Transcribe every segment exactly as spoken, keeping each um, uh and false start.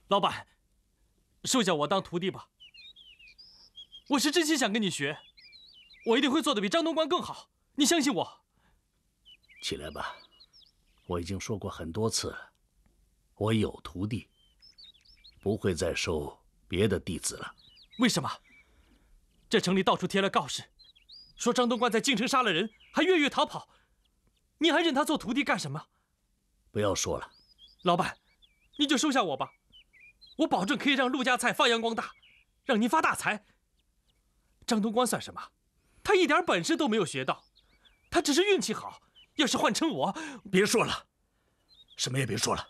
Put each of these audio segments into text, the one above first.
老板，收下我当徒弟吧。我是真心想跟你学，我一定会做得比张东官更好，你相信我。 起来吧，我已经说过很多次了，我有徒弟，不会再收别的弟子了。 为什么？这城里到处贴了告示，说张东官在京城杀了人，还越狱逃跑，你还认他做徒弟干什么？ 不要说了， 老板，你就收下我吧，我保证可以让陆家菜发扬光大，让您发大财。张东官算什么？他一点本事都没有学到，他只是运气好。要是换成我， 别说了，什么也别说了。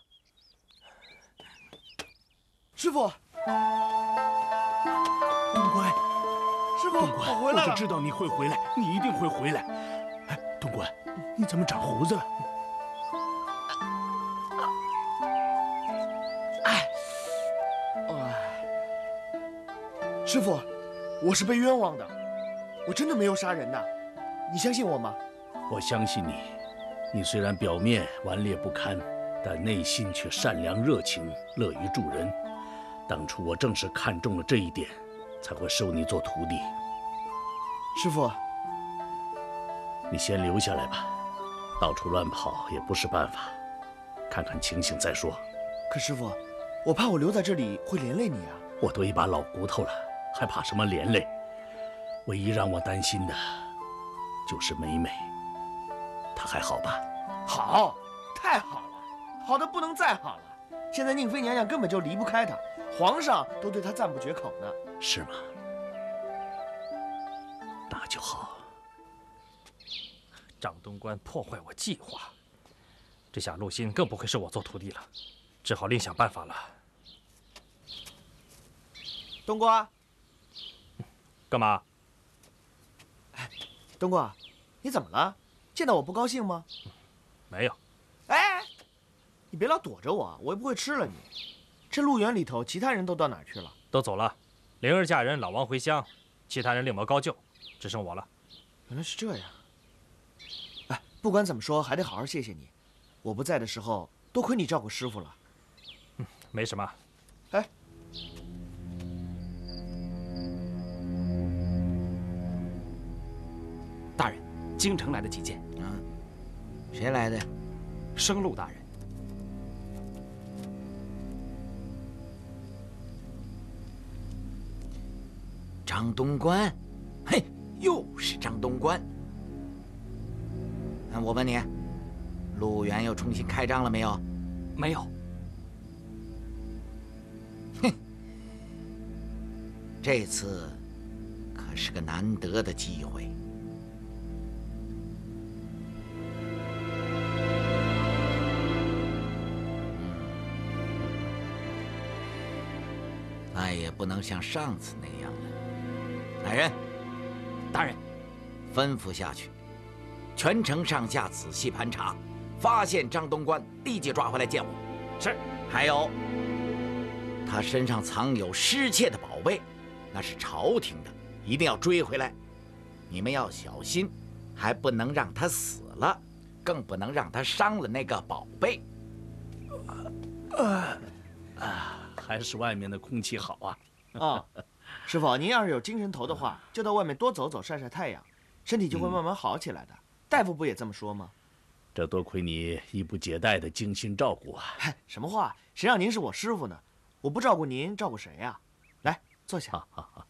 师傅， 东官， 师傅， 东官， 我回来了。 我就知道你会回来，你一定会回来。哎，东官，你怎么长胡子了？ 哎，师傅，我是被冤枉的，我真的没有杀人的，你相信我吗？ 我相信你，你虽然表面顽劣不堪，但内心却善良热情，乐于助人。当初我正是看中了这一点，才会收你做徒弟。 师傅， 你先留下来吧，到处乱跑也不是办法，看看情形再说。 可师傅，我怕我留在这里会连累你啊。 我都一把老骨头了，还怕什么连累？唯一让我担心的，就是美美。她还好吧？ 好，太好了，好的不能再好了。现在宁妃娘娘根本就离不开她，皇上都对她赞不绝口呢。 是吗？那就好。 张东官破坏我计划，这下陆心更不会收我做徒弟了，只好另想办法了。 冬瓜， 干嘛？ 哎，冬瓜，你怎么了？见到我不高兴吗？ 没有。 哎，你别老躲着我，我又不会吃了你。这鹿园里头，其他人都到哪儿去了？ 都走了。灵儿嫁人，老王回乡，其他人另谋高就，只剩我了。 原来是这样。哎，不管怎么说，还得好好谢谢你。我不在的时候，多亏你照顾师傅了。 嗯，没什么。 哎。 大人，京城来的急件。 嗯，谁来的？ 生陆大人。 张东官，嘿，又是张东官。那我问你，陆园又重新开张了没有？ 没有。 哼，这次可是个难得的机会。再也不能像上次那样了。来人， 大人， 吩咐下去，全城上下仔细盘查，发现张东官立即抓回来见我。 是。 还有，他身上藏有失窃的宝贝，那是朝廷的，一定要追回来。你们要小心，还不能让他死了，更不能让他伤了那个宝贝。 啊啊！还是外面的空气好啊！ 啊，师傅，您要是有精神头的话，就到外面多走走，晒晒太阳，身体就会慢慢好起来的。嗯、大夫不也这么说吗？ 这多亏你衣不解带的精心照顾啊！ 嗨，什么话？谁让您是我师傅呢？我不照顾您，照顾谁呀？来，坐下。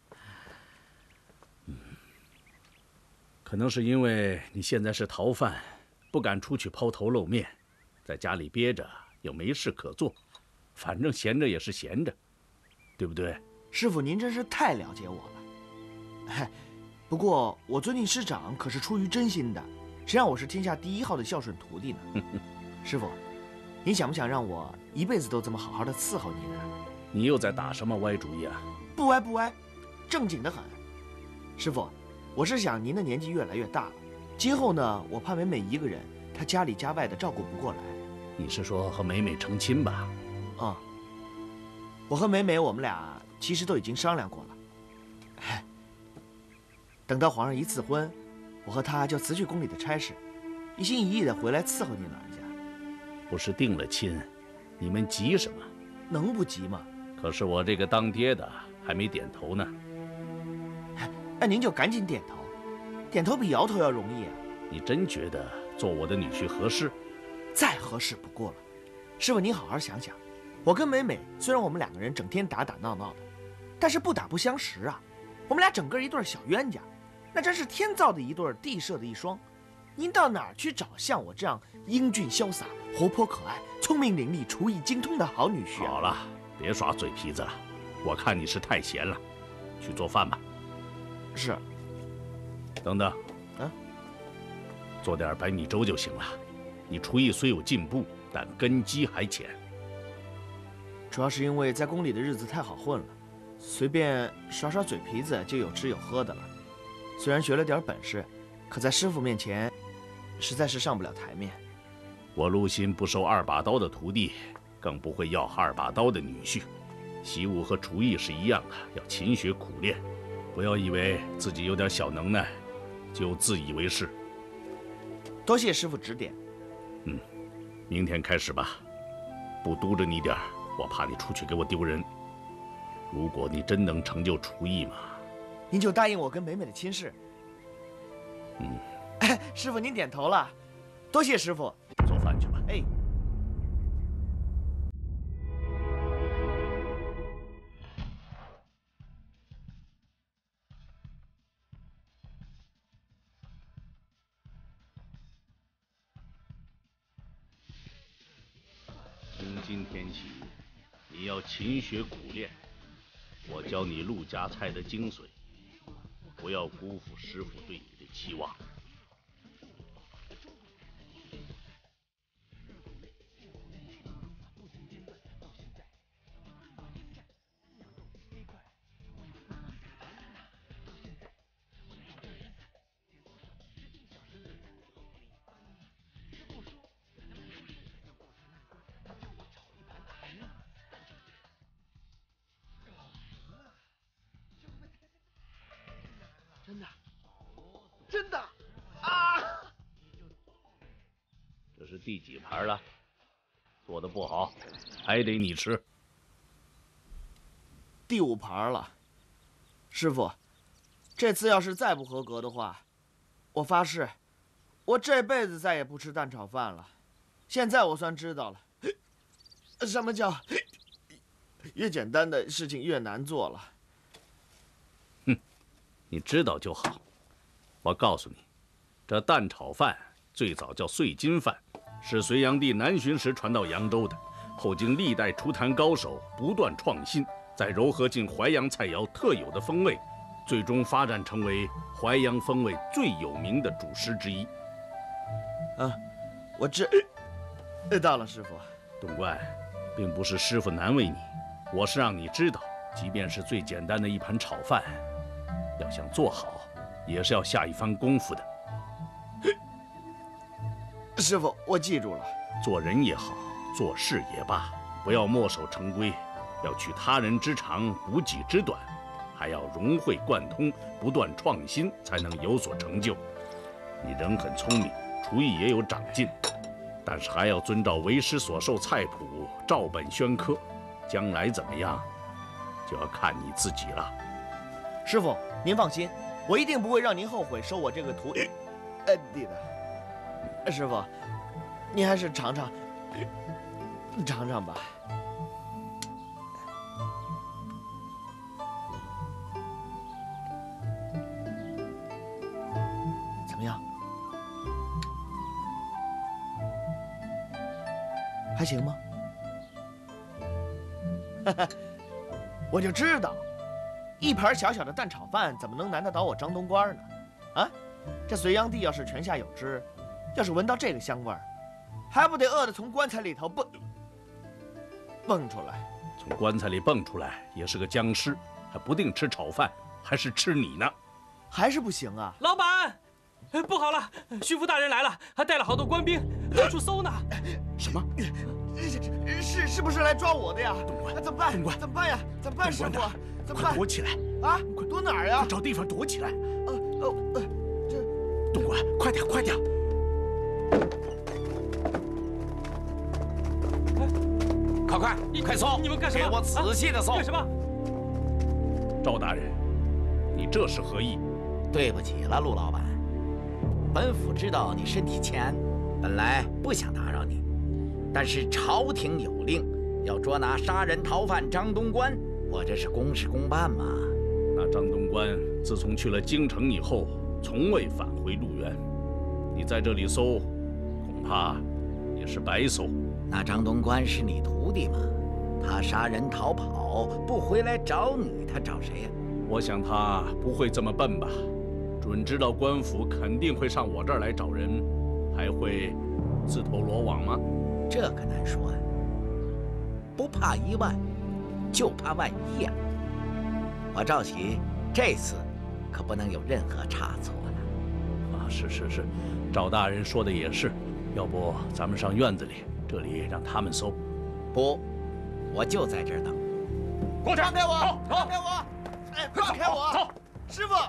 嗯，可能是因为你现在是逃犯，不敢出去抛头露面，在家里憋着又没事可做，反正闲着也是闲着，对不对？ 师傅，您真是太了解我了。嗨，不过我尊敬师长可是出于真心的，谁让我是天下第一号的孝顺徒弟呢？师傅，您想不想让我一辈子都这么好好的伺候您呢？ 你又在打什么歪主意啊？ 不歪不歪，正经的很。师傅，我是想您的年纪越来越大了，今后呢，我怕美美一个人，她家里家外的照顾不过来。 你是说和美美成亲吧？ 啊、嗯，我和美美我们俩其实都已经商量过了。哎，等到皇上一赐婚，我和她就辞去宫里的差事，一心一意的回来伺候您老人家。 不是定了亲，你们急什么？ 能不急吗？ 可是我这个当爹的还没点头呢。 那您就赶紧点头，点头比摇头要容易啊。 你真觉得做我的女婿合适？ 再合适不过了。师傅，您好好想想，我跟美美虽然我们两个人整天打打闹闹的，但是不打不相识啊。我们俩整个一对小冤家，那真是天造的一对，地设的一双。您到哪儿去找像我这样英俊潇洒、活泼可爱、聪明伶俐、厨艺精通的好女婿啊？ 好了，别耍嘴皮子了，我看你是太闲了，去做饭吧。 是。 等等， 啊， 做点白米粥就行了。你厨艺虽有进步，但根基还浅。 主要是因为在宫里的日子太好混了，随便耍耍嘴皮子就有吃有喝的了。虽然学了点本事，可在师傅面前，实在是上不了台面。 我陆心不收二把刀的徒弟，更不会要二把刀的女婿。习武和厨艺是一样的，要勤学苦练，不要以为自己有点小能耐，就自以为是。 多谢师傅指点。 嗯，明天开始吧，不督着你点儿，我怕你出去给我丢人。如果你真能成就厨艺嘛， 您就答应我跟美美的亲事。 嗯， 哎，师傅您点头了，多谢师傅。 做饭去吧。 哎。 从今天起，你要勤学苦练，我教你陆家菜的精髓，不要辜负师傅对你的期望。 真的，真的啊！ 这是第几盘了？做的不好，还得你吃。 第五盘了，师傅，这次要是再不合格的话，我发誓，我这辈子再也不吃蛋炒饭了。现在我算知道了，什么叫越简单的事情越难做了。 你知道就好。我告诉你，这蛋炒饭最早叫碎金饭，是隋炀帝南巡时传到扬州的，后经历代厨坛高手不断创新，再糅合进淮扬菜肴特有的风味，最终发展成为淮扬风味最有名的主食之一。 啊，我知道了，师傅。 董官，并不是师傅难为你，我是让你知道，即便是最简单的一盘炒饭，要想做好，也是要下一番功夫的。 师傅，我记住了。 做人也好，做事也罢，不要墨守成规，要取他人之长，补己之短，还要融会贯通，不断创新，才能有所成就。你人很聪明，厨艺也有长进，但是还要遵照为师所授菜谱，照本宣科。将来怎么样，就要看你自己了。 师傅，您放心，我一定不会让您后悔收我这个徒弟的。师傅，您还是尝尝，尝尝吧。怎么样？还行吗？我就知道。一盘小小的蛋炒饭怎么能难得倒我张东官呢？啊，这隋炀帝要是泉下有知，要是闻到这个香味儿，还不得饿得从棺材里头蹦蹦出来？ 从棺材里蹦出来也是个僵尸，还不定吃炒饭还是吃你呢？ 还是不行啊！ 老板，不好了，徐福大人来了，还带了好多官兵，到处搜呢。 什么？ 是是不是来抓我的呀？ 东官， 怎么办？ 东官， 怎么办呀？怎么办，师傅？怎么办？ 躲起来！ 啊，躲哪儿呀？ 找地方躲起来！ 呃呃呃，这东官，快点，快点！ 快快快送！ 你们干什么？ 给我仔细的送！ 干什么？ 赵大人，你这是何意？ 对不起了，陆老板，本府知道你身体欠安，本来不想打扰你，但是朝廷有令，要捉拿杀人逃犯张东关，我这是公事公办嘛。 那张东关自从去了京城以后，从未返回鹿园，你在这里搜，恐怕也是白搜。 那张东关是你徒弟吗？他杀人逃跑不回来找你，他找谁呀？ 我想他不会这么笨吧？准知道官府肯定会上我这儿来找人，还会自投罗网吗？ 这可难说啊。不怕一万，就怕万一呀。我赵喜这次可不能有任何差错了。 啊，是是是，赵大人说的也是。要不咱们上院子里，这里让他们搜。 不，我就在这儿等。 过去！ 放开我！ 走， 放开我！哎，放开我！ 走， 师傅！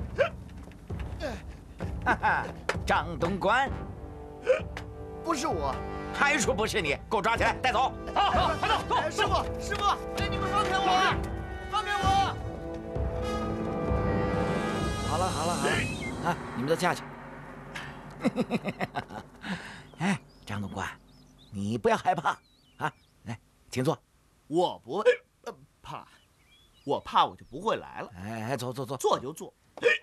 哈哈，张东关， 不是我。 还说不是你，给我抓起来带走！ 走，快走，走！ 哎，师傅，师傅，哎，你们放开我！放开我！ 好了好了好了，啊，你们都下去。哎，张东关，你不要害怕啊！来，请坐。 我不呃怕，我怕我就不会来了。 哎哎，坐坐坐， 做就做。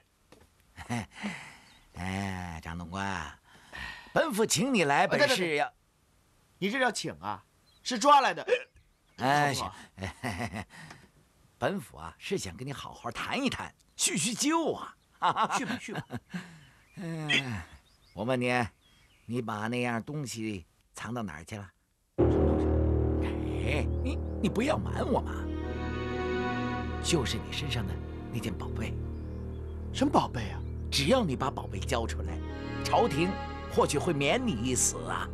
哎，张东关，本府请你来本是要…… 你这叫请啊，是抓来的。 哎， 行行，本府啊是想跟你好好谈一谈，叙叙旧啊。 去吧去吧。 嗯，我问你，你把那样东西藏到哪儿去了？ 什么东西？ 哎，你你不要瞒我嘛！就是你身上的那件宝贝。 什么宝贝啊？ 只要你把宝贝交出来，朝廷或许会免你一死啊！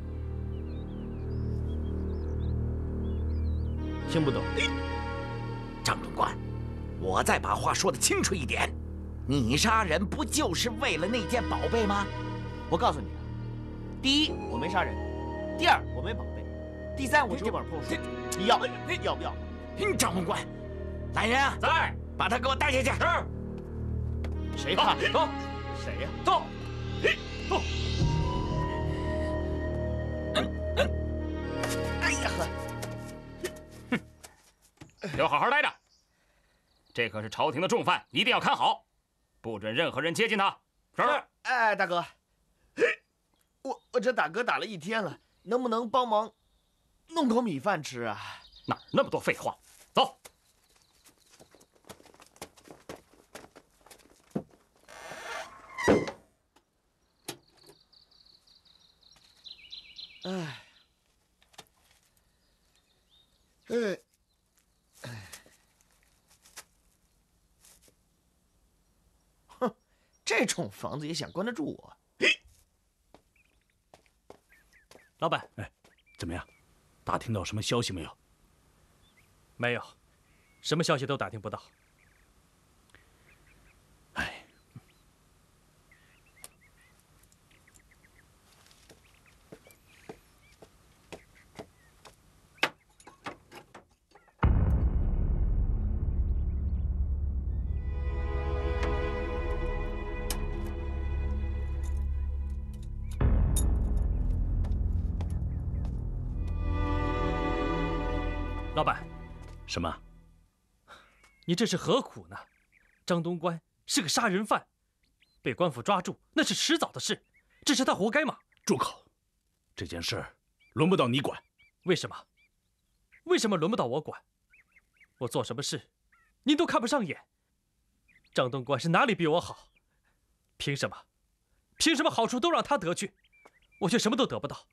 听不懂。 张东关，我再把话说得清楚一点，你杀人不就是为了那件宝贝吗？ 我告诉你啊，第一我没杀人，第二我没宝贝，第三我只有本破书。你要你要不要？ 张东关，来人啊， 在， 把他给我带下去。 是。 谁怕？ 走， 谁呀？ 走，走。 哎呀呵！ 给我好好待着，这可是朝廷的重犯，一定要看好，不准任何人接近他。是。 哎，大哥，我我这打嗝打了一天了，能不能帮忙弄口米饭吃啊？ 哪那么多废话？走。 哎，哎，哎，哼，这种房子也想关得住我？ 老板， 哎，怎么样？打听到什么消息没有？ 没有，什么消息都打听不到。 哎， 老板， 什么？ 你这是何苦呢？张东关是个杀人犯，被官府抓住那是迟早的事，这是他活该吗？ 住口！这件事轮不到你管。 为什么？为什么轮不到我管？我做什么事，您都看不上眼。张东关是哪里比我好？凭什么？凭什么好处都让他得去，我却什么都得不到？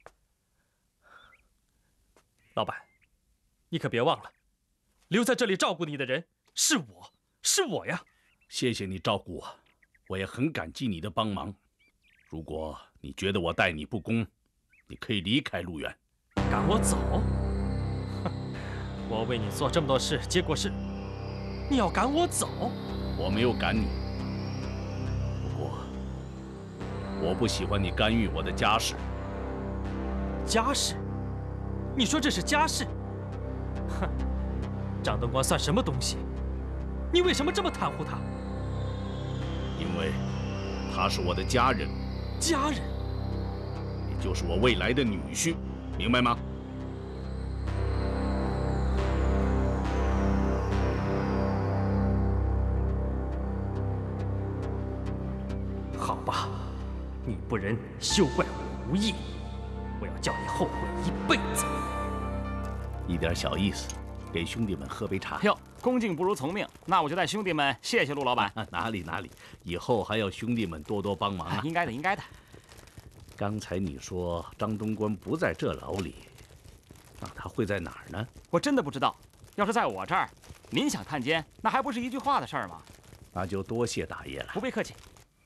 老板，你可别忘了，留在这里照顾你的人是我，是我呀！ 谢谢你照顾我，我也很感激你的帮忙。如果你觉得我待你不公，你可以离开鹿园。 赶我走？哼！我为你做这么多事，结果是你要赶我走？ 我没有赶你，不过我不喜欢你干预我的家事。 家事？你说这是家事？ 哼，张东官算什么东西？你为什么这么袒护他？ 因为他是我的家人， 家人， 也就是我未来的女婿，明白吗？ 好吧，你不仁，休怪我无义。我要叫你后悔一辈子。 一点小意思，给兄弟们喝杯茶。 哟，恭敬不如从命，那我就带兄弟们谢谢陆老板。 啊，哪里哪里，以后还要兄弟们多多帮忙啊！ 应该的，应该的。 刚才你说张东官不在这牢里，那他会在哪儿呢？ 我真的不知道。要是在我这儿，您想看见，那还不是一句话的事儿吗？ 那就多谢大爷了。 不必客气。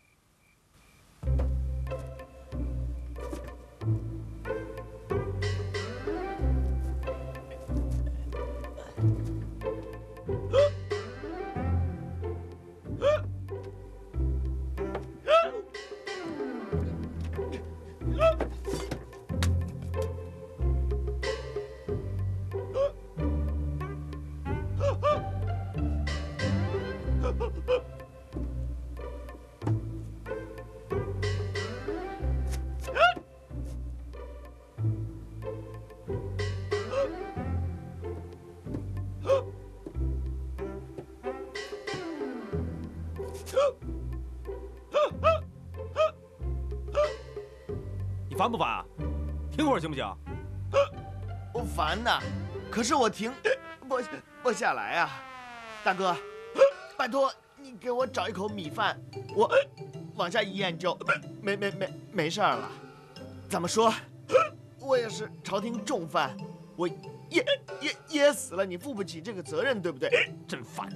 你烦不烦啊？停会儿行不行？ 我烦呐，可是我停不不下来啊。大哥，拜托你给我找一口米饭，我往下一咽就没没没没事儿了。怎么说，我也是朝廷重犯，我噎噎噎死了，你负不起这个责任，对不对？ 真烦。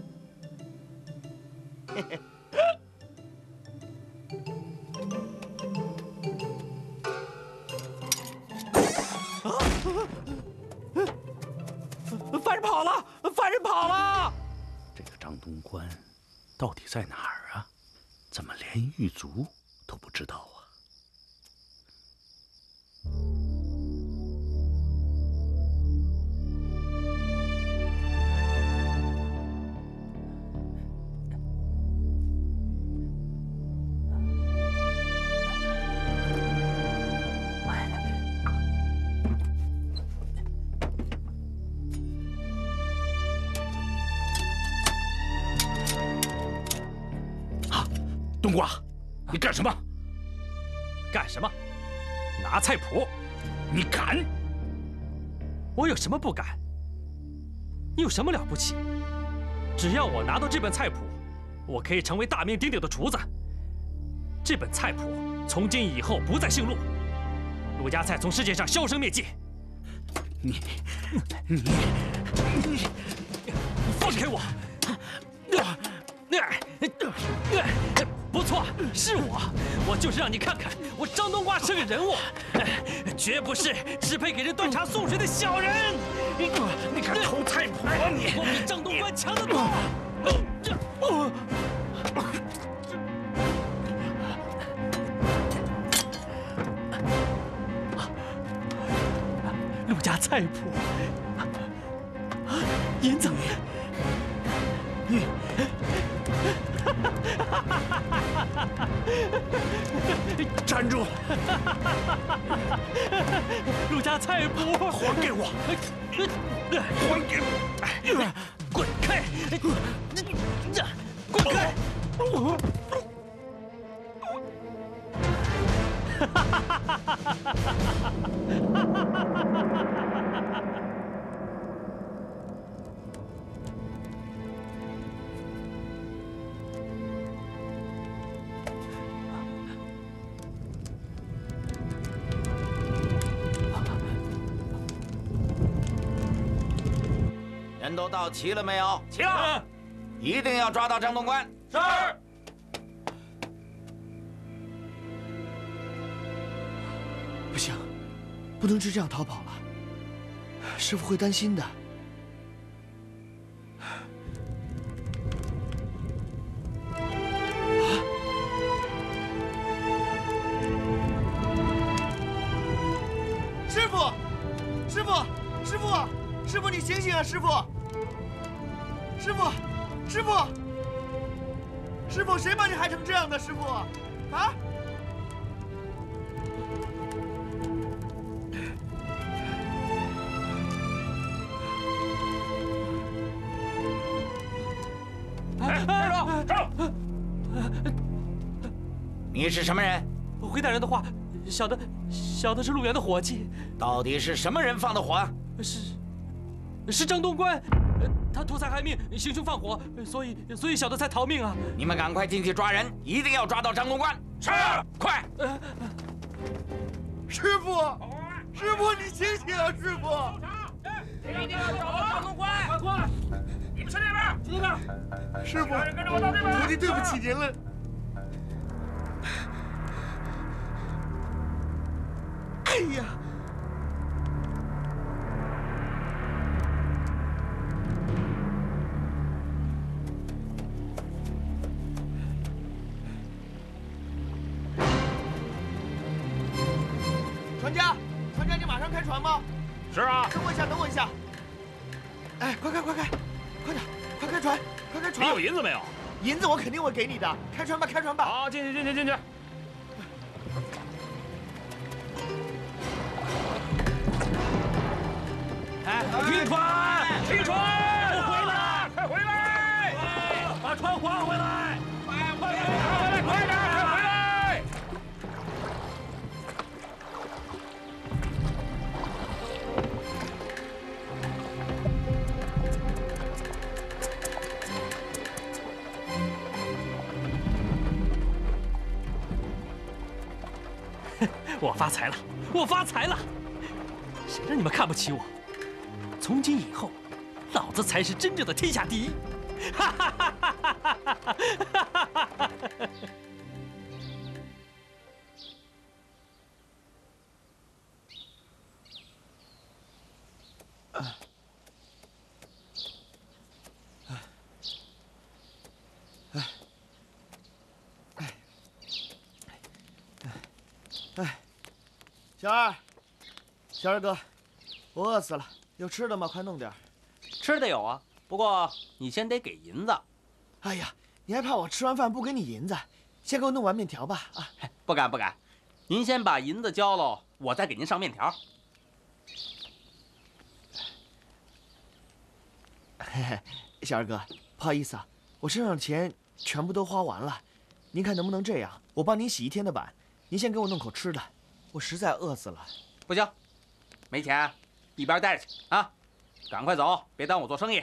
嘿嘿。 犯人跑了！犯人跑了！ 这个张东官到底在哪儿啊？怎么连狱卒都不知道啊？冬瓜，你干什么？ 干什么？拿菜谱？ 你敢？ 我有什么不敢？你有什么了不起？只要我拿到这本菜谱，我可以成为大名鼎鼎的厨子。这本菜谱从今以后不再姓陆，陆家菜从世界上销声灭迹。 你你你放开我！不错，是我，我就是让你看看，我张冬瓜是个人物，绝不是只配给人端茶送水的小人。 你你敢偷菜谱啊你！ 我比张东官强得多。陆家菜谱，银子。你。 站住！ 陆家菜谱， 还给我！还给我！ 滚开！滚开！ 人都到齐了没有？ 齐了， 一定要抓到张东官。 是。 不行，不能就这样逃跑了，师傅会担心的。师傅，师傅，师傅，师傅， 傅，你醒醒啊！师傅，师傅，师傅，师傅，谁把你害成这样的？师傅，啊！ 哎，站住！站住！ 你是什么人？ 回大人的话，小的小的是陆源的伙计。 到底是什么人放的火？ 是是张东官，呃他图财害命，行凶放火，所以所以小的才逃命啊！ 你们赶快进去抓人，一定要抓到张公关！是，快！ 呃师傅，师傅，你醒醒啊！师傅， 一定要找到张东官！快过来！你们去那边，去那边！ 师傅， 跟着我到那边！ 徒弟对不起您了。哎呀！船家，船家，你马上开船吗？ 是啊。 等我一下，等我一下。哎，快开，快开，快点，快开船，快开船！ 你有银子没有？ 银子我肯定会给你的。开船吧，开船吧。 好，进去，进去，进去。 哎，停船！ 停船！ 回来！ 快回来！ 把船还回来！ 快回来！快点！快回来！ 我发财了！我发财了！谁让你们看不起我？从今以后，老子才是真正的天下第一！哈哈哈哈哈哈！ 小二，小二哥，我饿死了，有吃的吗？快弄点。 吃的有啊，不过你先得给银子。 哎呀，你还怕我吃完饭不给你银子？先给我弄碗面条吧。啊， 不敢不敢，您先把银子交了，我再给您上面条。 嘿嘿，小二哥，不好意思啊，我身上的钱全部都花完了，您看能不能这样？我帮您洗一天的碗，您先给我弄口吃的，我实在饿死了。 不行，没钱一边待着去啊！赶快走，别耽误我做生意。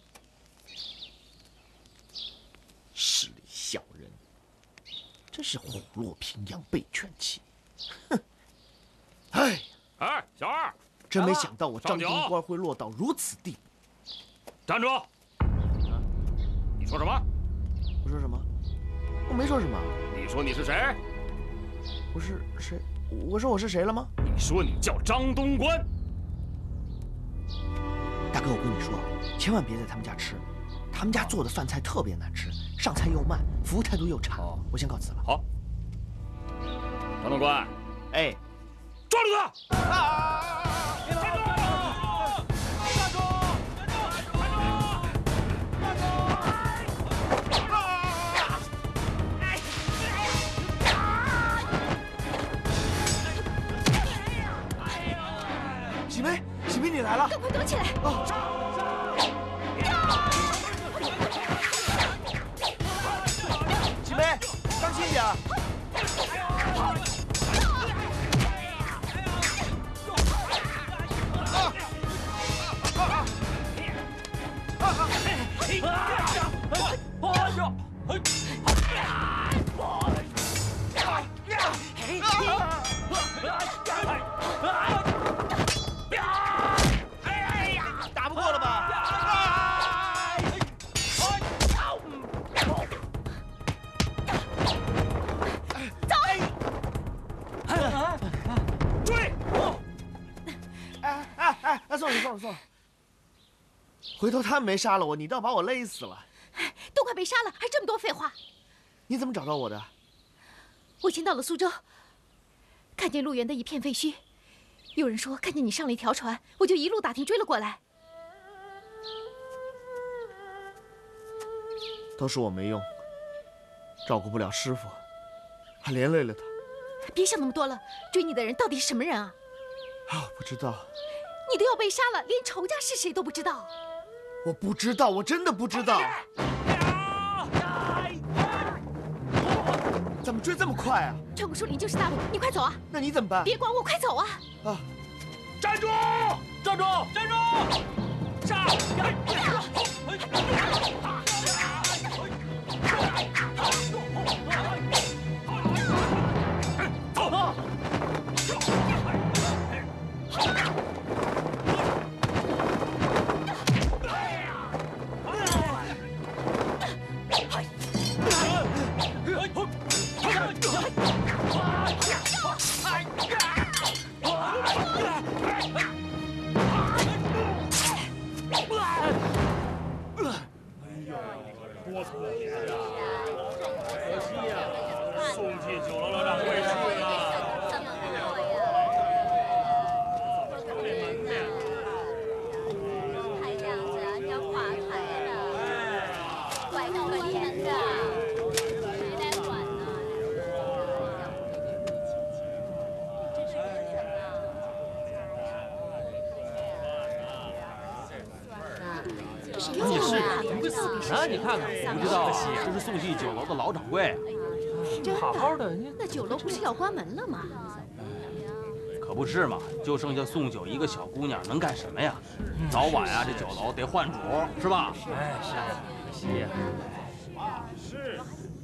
势利小人，真是虎落平阳被犬欺。哼！哎， 哎，小二， 真没想到我张上酒东官会落到如此地步。 站住！你说什么？ 我说什么？我没说什么。 你说你是谁？ 我是谁？我说我是谁了吗？ 你说你叫张东官。 大哥，我跟你说，千万别在他们家吃，他们家做的饭菜特别难吃，上菜又慢，服务态度又差。 哦我先告辞了。 好，张东官， 哎， 抓住他！ 啊！喜梅，喜梅，你来了！ 赶快躲起来！ 哦，喜梅，当心点儿！打不过了吧？ 追！ 哎哎哎哎，算了算了算了，回头他们没杀了我，你倒把我累死了。 都快被杀了，还这么多废话！ 你怎么找到我的？ 我先到了苏州，看见陆源的一片废墟，有人说看见你上了一条船，我就一路打听追了过来。 都是我没用，照顾不了师傅，还连累了他。 别想那么多了，追你的人到底是什么人啊？ 啊，不知道。 你都要被杀了，连仇家是谁都不知道。 我不知道，我真的不知道。怎么追这么快啊？ 穿过树林就是大路，你快走啊！ 那你怎么办？ 别管我，快走啊！ 啊！ 站住！站住！站住！杀！走！ 多可怜呀！可惜呀，送进酒楼老掌柜去了。 看样子人家发财了，怪可怜的，谁来管呢？ 这是又是啊！ 啊，你看看，不知道这是宋记酒楼的老掌柜。 真好好的， 那酒楼不是要关门了吗？ 可不是嘛，就剩下宋九一个小姑娘，能干什么呀？早晚啊，这酒楼得换主，是吧？ 哎，是，可惜呀。 是。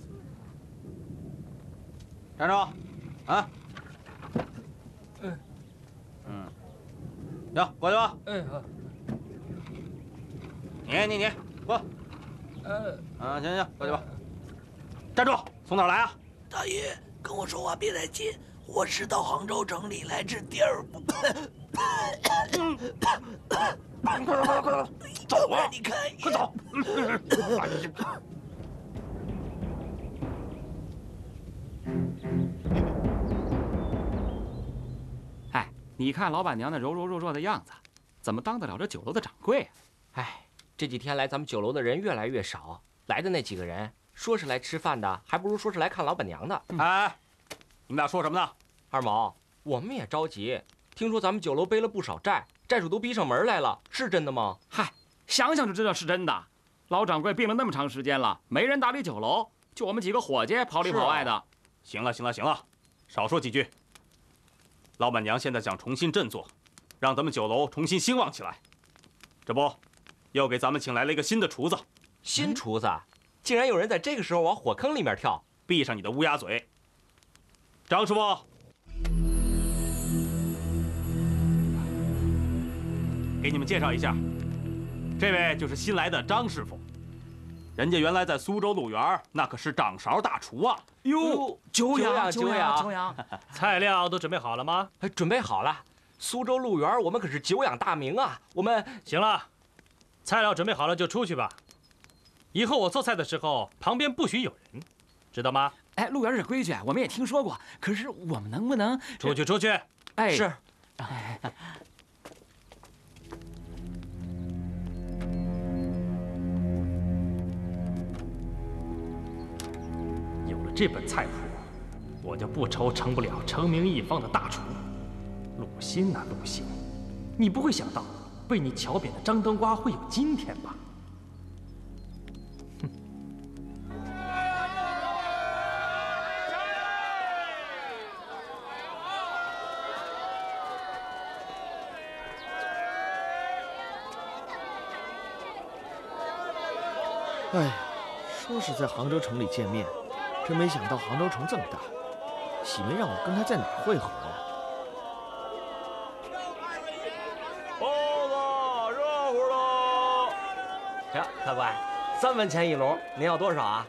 站住！啊！ 嗯。 嗯。行，过去吧。 哎好。 你你你，过。 呃。 啊，行行行，过去吧。站住！从哪儿来啊？ 大爷，跟我说话别太近，我是到杭州城里来治第二部。 快快快快走啊！ 你看， 快走！ 哎，你看老板娘那柔柔弱弱的样子，怎么当得了这酒楼的掌柜啊？ 哎，这几天来咱们酒楼的人越来越少，来的那几个人说是来吃饭的，还不如说是来看老板娘的。 哎，你们俩说什么呢？ 二毛，我们也着急，听说咱们酒楼背了不少债，债主都逼上门来了，是真的吗？ 嗨，想想就知道是真的。老掌柜病了那么长时间了，没人打理酒楼，就我们几个伙计跑里跑外的。 啊、行了行了行了，少说几句。老板娘现在想重新振作，让咱们酒楼重新兴旺起来。这不，又给咱们请来了一个新的厨子。 新厨子？竟然有人在这个时候往火坑里面跳！ 闭上你的乌鸦嘴！张师傅，给你们介绍一下，这位就是新来的张师傅。人家原来在苏州鹿园，那可是掌勺大厨啊！ 哟，久仰久仰久仰！ 菜料都准备好了吗？ 准备好了。苏州鹿园，我们可是久仰大名啊！我们行了，菜料准备好了就出去吧。以后我做菜的时候，旁边不许有人，知道吗？ 哎，鹿园这规矩我们也听说过，可是我们能不能出去？出去！ 哎，是。 有了这本菜谱，我就不愁成不了成名一方的大厨。陆心呐，陆心，你不会想到被你瞧扁的张灯瓜会有今天吧？ 哎呀，说是在杭州城里见面，真没想到杭州城这么大。喜梅让我跟他在哪儿会合呀？ 包子热乎喽！行，客官，三文钱一笼，您要多少啊？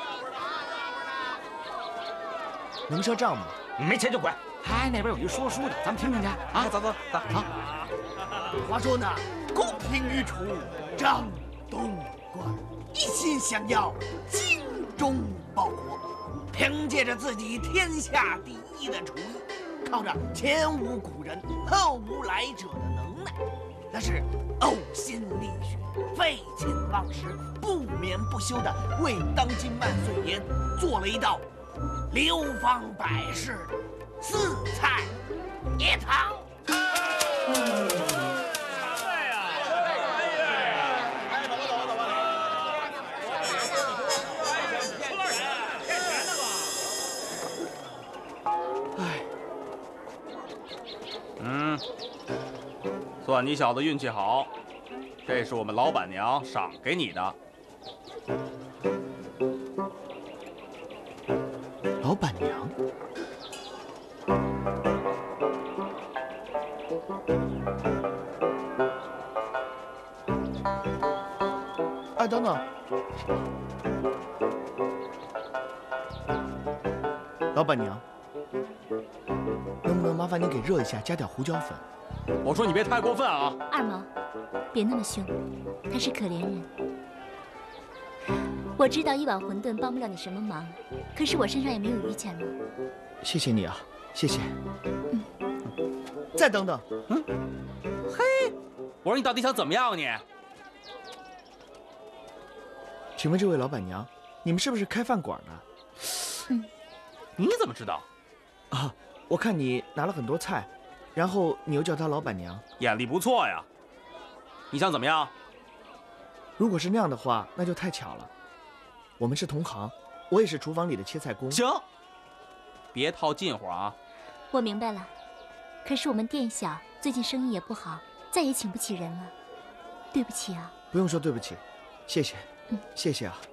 能赊账吗？ 没钱就滚！ 哎，那边有一说书的，咱们听听去啊！ 走走走，走。 话说呢，宫廷御厨张东官一心想要精忠报国，凭借着自己天下第一的厨艺，靠着前无古人后无来者的能耐， 那是呕心沥血、废寝忘食、不眠不休的为当今万岁爷做了一道流芳百世的四菜一汤。 嗯，算你小子运气好，这是我们老板娘赏给你的。 老板娘？哎，等等，老板娘。 能不能麻烦你给热一下，加点胡椒粉？ 我说你别太过分啊！ 二毛，别那么凶，他是可怜人。我知道一碗馄饨帮不了你什么忙，可是我身上也没有余钱了。 谢谢你啊，谢谢。 嗯， 再等等。 嗯，嘿，我说你到底想怎么样你？ 请问这位老板娘，你们是不是开饭馆的？ 嗯， 你怎么知道？ 啊。 我看你拿了很多菜，然后你又叫她老板娘， 眼力不错呀。你想怎么样？ 如果是那样的话，那就太巧了。我们是同行，我也是厨房里的切菜工。 行，别套近乎啊。 我明白了，可是我们店小，最近生意也不好，再也请不起人了，对不起啊。 不用说对不起，谢谢， 嗯， 谢谢啊。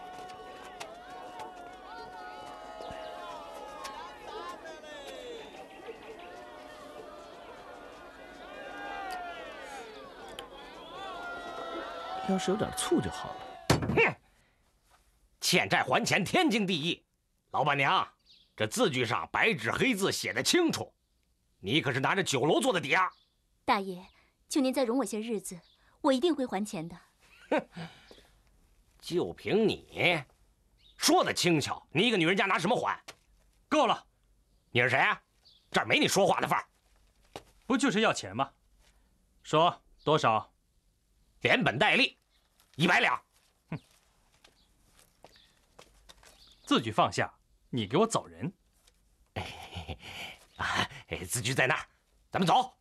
要是有点醋就好了。 哼，欠债还钱天经地义。老板娘，这字据上白纸黑字写的清楚，你可是拿着酒楼做的抵押。 大爷，求您再容我些日子，我一定会还钱的。 哼，就凭你，说的轻巧，你一个女人家拿什么还？ 够了！ 你是谁啊？这儿没你说话的份儿。 不就是要钱吗？说多少？ 连本带利，一百两。 哼，字据放下，你给我走人。 啊，字据在那儿，咱们走。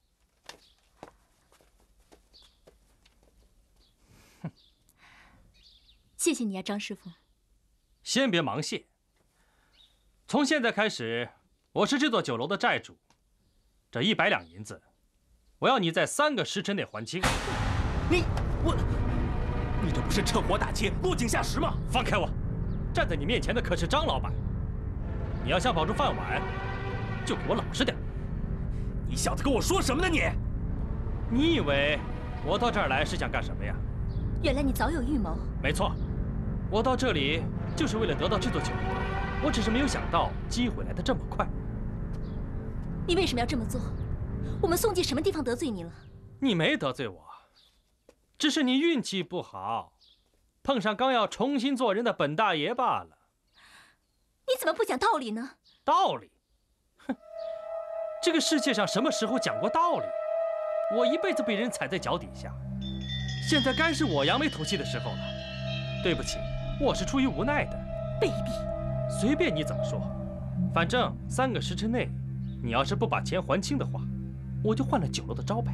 哼，谢谢你啊，张师傅。 先别忙谢。从现在开始，我是这座酒楼的债主，这一百两银子，我要你在三个时辰内还清。 你。 我，你这不是趁火打劫、落井下石吗？ 放开我！站在你面前的可是张老板，你要想保住饭碗，就给我老实点。 你小子跟我说什么呢你？ 你以为我到这儿来是想干什么呀？ 原来你早有预谋。 没错，我到这里就是为了得到这座酒楼，我只是没有想到机会来得这么快。 你为什么要这么做？我们宋记什么地方得罪你了？ 你没得罪我。 只是你运气不好，碰上刚要重新做人的本大爷罢了。 你怎么不讲道理呢？ 道理？哼，这个世界上什么时候讲过道理？我一辈子被人踩在脚底下，现在该是我扬眉吐气的时候了。对不起，我是出于无奈的。 卑鄙！ 随便你怎么说，反正三个时辰内，你要是不把钱还清的话，我就换了酒楼的招牌。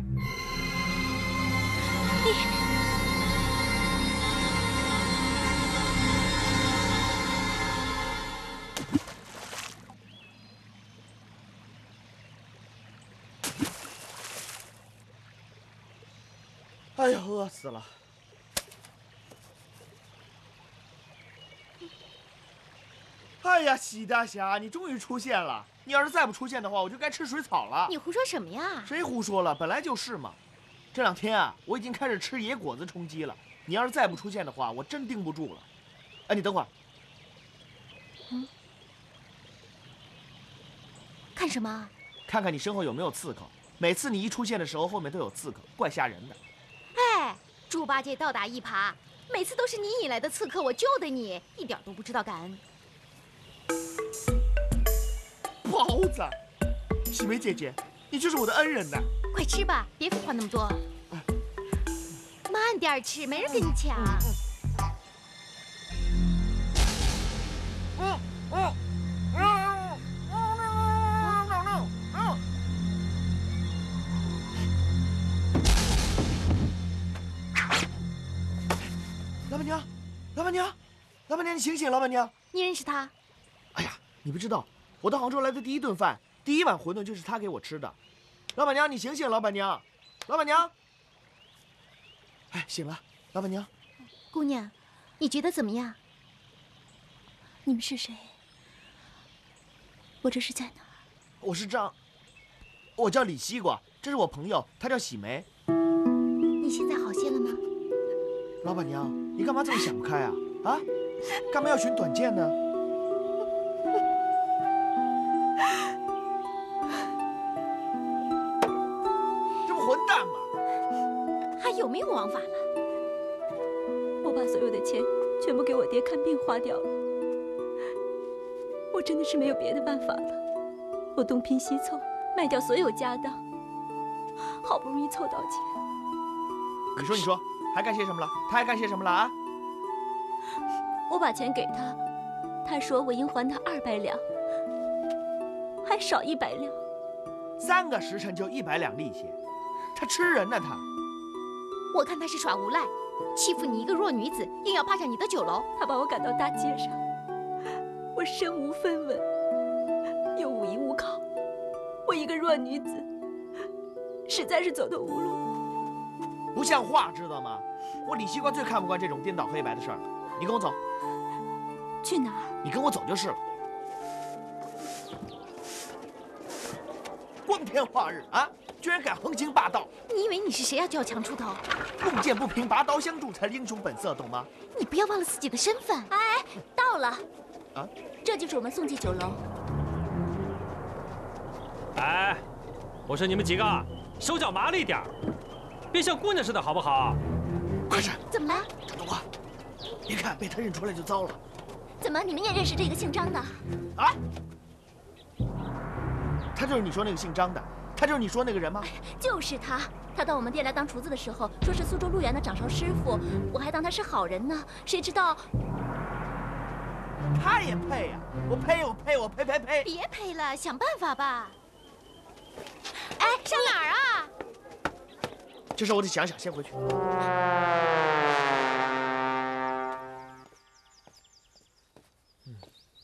你， 哎呀，饿死了！哎呀，喜大侠，你终于出现了！你要是再不出现的话，我就该吃水草了。 你胡说什么呀？ 谁胡说了？本来就是嘛。 这两天啊，我已经开始吃野果子充饥了。你要是再不出现的话，我真盯不住了。哎，你等会儿。 嗯。看什么？ 看看你身后有没有刺客。每次你一出现的时候，后面都有刺客，怪吓人的。 哎，猪八戒倒打一耙，每次都是你引来的刺客，我救的你，一点都不知道感恩。 包子，喜梅姐姐，你就是我的恩人呐。 快吃吧，别废话那么多。 哎。 慢点吃，没人跟你抢。 嗯嗯嗯嗯。老板娘，老板娘，老板娘，你醒醒！老板娘， 你认识他？ 哎呀，你不知道，我到杭州来的第一顿饭，第一碗馄饨就是他给我吃的。老板娘，你醒醒！老板娘，老板娘，哎，醒了，老板娘。 姑娘，你觉得怎么样？你们是谁？我这是在哪儿？ 我是张，我叫李西瓜，这是我朋友，他叫喜梅。 你现在好些了吗？ 老板娘，你干嘛这么想不开啊？啊，干嘛要寻短见呢？这不混蛋吗？ 还有没有王法了？ 我把所有的钱全部给我爹看病花掉了，我真的是没有别的办法了。我东拼西凑，卖掉所有家当，好不容易凑到钱。 你说，你说，还干些什么了？他还干些什么了啊？ 我把钱给他，他说我应还他二百两，还少一百两。 三个时辰就一百两利息，他吃人呢他。 我看他是耍无赖，欺负你一个弱女子，硬要爬上你的酒楼。 他把我赶到大街上，我身无分文，又无依无靠，我一个弱女子，实在是走投无路。 不像话，知道吗？我李西瓜最看不惯这种颠倒黑白的事儿了。你跟我走。 去哪儿？ 你跟我走就是了。光天化日啊，居然敢横行霸道！ 你以为你是谁呀，就要强出头？ 路见不平，拔刀相助才是英雄本色，懂吗？ 你不要忘了自己的身份。 哎，到了。 啊， 这就是我们宋记酒楼。 哎，我说你们几个手脚麻利点儿，别像姑娘似的，好不好？ 快闪！ 怎么了？ 长冬瓜，别看被他认出来就糟了。 怎么，你们也认识这个姓张的？ 啊？他就是你说那个姓张的，他就是你说那个人吗？ 就是他。他到我们店来当厨子的时候，说是苏州陆源的掌勺师傅，我还当他是好人呢。谁知道他也配呀？我呸！我呸！我呸呸呸！ 别呸了，想办法吧。哎，上哪儿啊？ 这事我得想想，先回去。 嗯，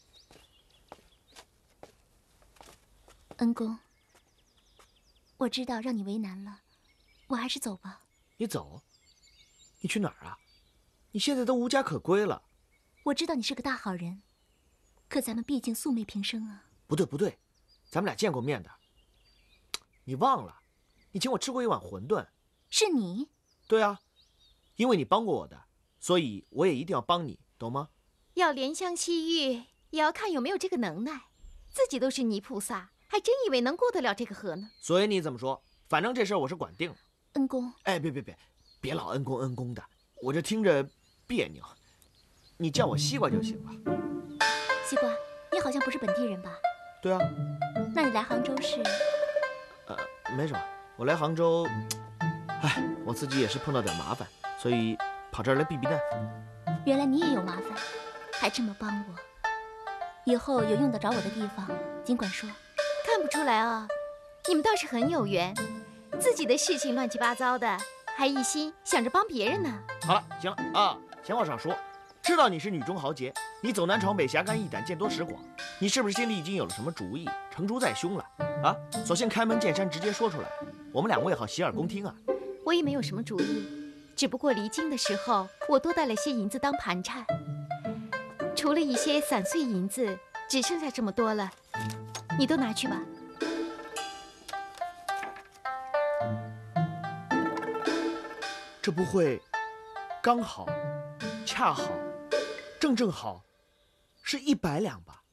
恩公，我知道让你为难了，我还是走吧。 你走？你去哪儿啊？你现在都无家可归了。 我知道你是个大好人，可咱们毕竟素昧平生啊。 不对不对，咱们俩见过面的。你忘了，你请我吃过一碗馄饨。 是你？ 对啊，因为你帮过我的，所以我也一定要帮你，懂吗？ 要怜香惜玉，也要看有没有这个能耐。自己都是泥菩萨，还真以为能过得了这个河呢。 所以你怎么说？反正这事儿我是管定了。 恩公， 哎，别别别，别老恩公恩公的，我这听着别扭。你叫我西瓜就行了。 西瓜，你好像不是本地人吧？ 对啊。 那你来杭州是？ 呃，没什么，我来杭州，哎，我自己也是碰到点麻烦，所以跑这儿来避避难。 原来你也有麻烦，还这么帮我。以后有用得着我的地方，尽管说。 看不出来啊，你们倒是很有缘，自己的事情乱七八糟的，还一心想着帮别人呢。 好了，行了啊，闲话少说。知道你是女中豪杰，你走南闯北，侠肝义胆，见多识广，你是不是心里已经有了什么主意，成竹在胸了啊？索性开门见山，直接说出来，我们两位好洗耳恭听啊。 我也没有什么主意，只不过离京的时候，我多带了些银子当盘缠，除了一些散碎银子，只剩下这么多了，你都拿去吧。 这不会刚好、恰好、正正好，是一百两吧？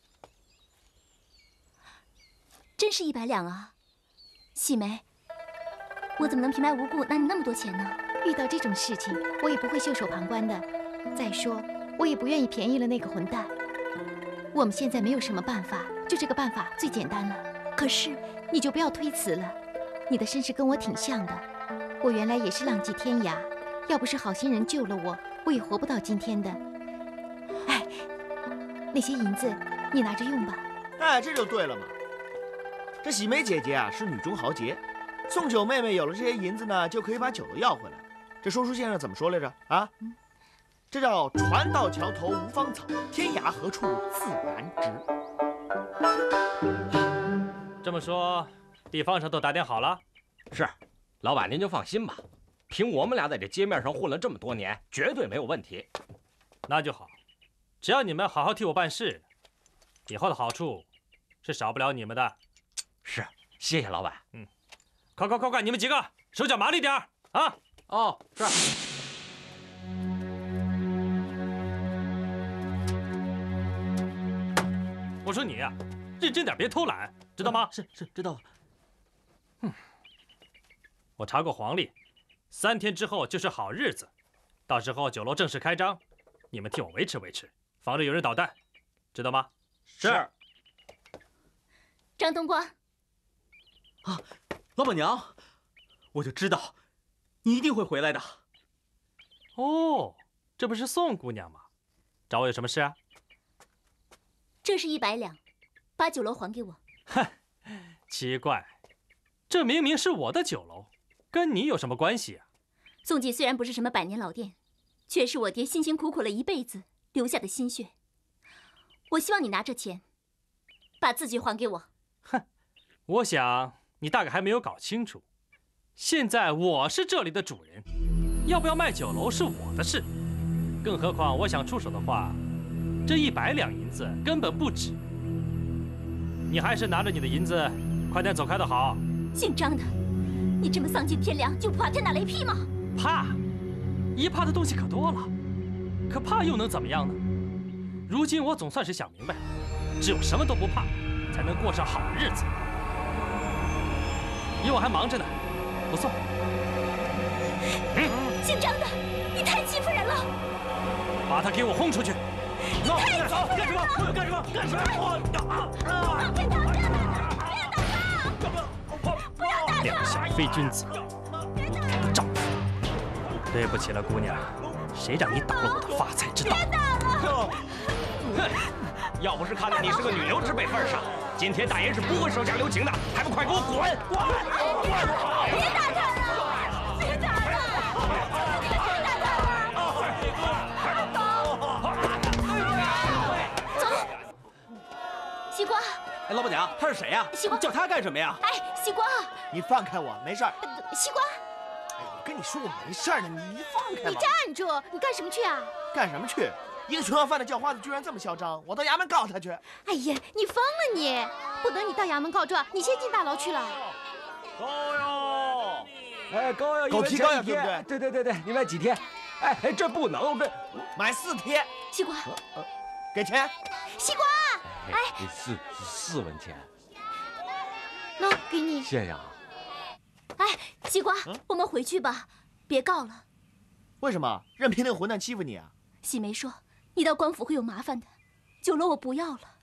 真是一百两啊！喜梅，我怎么能平白无故拿你那么多钱呢？ 遇到这种事情，我也不会袖手旁观的。再说，我也不愿意便宜了那个混蛋。我们现在没有什么办法，就这个办法最简单了。可是，你就不要推辞了。你的身世跟我挺像的，我原来也是浪迹天涯， 要不是好心人救了我，我也活不到今天的。哎，那些银子你拿着用吧。 哎，这就对了嘛。这喜梅姐姐啊是女中豪杰，宋九妹妹有了这些银子呢，就可以把酒楼要回来。这说书先生怎么说来着？啊，这叫船到桥头无芳草，天涯何处自然直。 这么说，地方上都打点好了？ 是，老板您就放心吧，凭我们俩在这街面上混了这么多年，绝对没有问题。 那就好，只要你们好好替我办事，以后的好处是少不了你们的。 是，谢谢老板。 嗯，快快快快，你们几个手脚麻利点儿啊！ 哦，是。 我说你呀、啊，认真点，别偷懒，知道吗？ 是是，知道了。 哼，我查过黄历，三天之后就是好日子，到时候酒楼正式开张，你们替我维持维持，防着有人捣蛋，知道吗？ 是。 张冬瓜。 啊，老板娘，我就知道，你一定会回来的。 哦，这不是宋姑娘吗？找我有什么事啊？ 这是一百两，把酒楼还给我。 哼，奇怪，这明明是我的酒楼，跟你有什么关系啊？ 宋记虽然不是什么百年老店，却是我爹辛辛苦苦了一辈子留下的心血。我希望你拿这钱，把字据还给我。 哼，我想你大概还没有搞清楚，现在我是这里的主人，要不要卖酒楼是我的事。更何况我想出手的话，这一百两银子根本不止。你还是拿着你的银子，快点走开的好。 姓张的，你这么丧尽天良，就不怕天打雷劈吗？ 怕，一怕的东西可多了，可怕又能怎么样呢？如今我总算是想明白了，只有什么都不怕，才能过上好日子。以往还忙着呢，不送。 嗯，姓张的，你太欺负人了！ 把他给我轰出去！ 你太欺负人了！ 干什么？干什么？ 别打他！不要打他！ 两下非君子，我丈夫。对不起了，姑娘，谁让你挡了我的发财之道？ 别打了！ 哼，要不是看在你是个女流之辈份上，今天大爷是不会手下留情的，还不快给我滚！滚！ 别打他了！别打了！你们别打他了！走。西瓜。 哎，老板娘，他是谁呀？ 西瓜， 叫他干什么呀？ 哎，西瓜， 你放开我，没事儿。 西瓜， 哎，我跟你说我没事儿呢，你放开我。 你站住！你干什么去啊？ 干什么去？一个穷要饭的叫花子居然这么嚣张，我到衙门告他去。 哎呀，你疯了你！不等你到衙门告状，你先进大牢去了。 高药，哎，高药， 狗皮膏药对不对？ 对对对对，你买几天？哎哎，这不能，这买四天。 西瓜， 给钱。 西瓜，哎， 四四文钱。 那给你。 谢谢啊。 哎，西瓜，我们回去吧，别告了。 为什么？任凭那个混蛋欺负你啊？ 喜梅说，你到官府会有麻烦的，酒楼我不要了。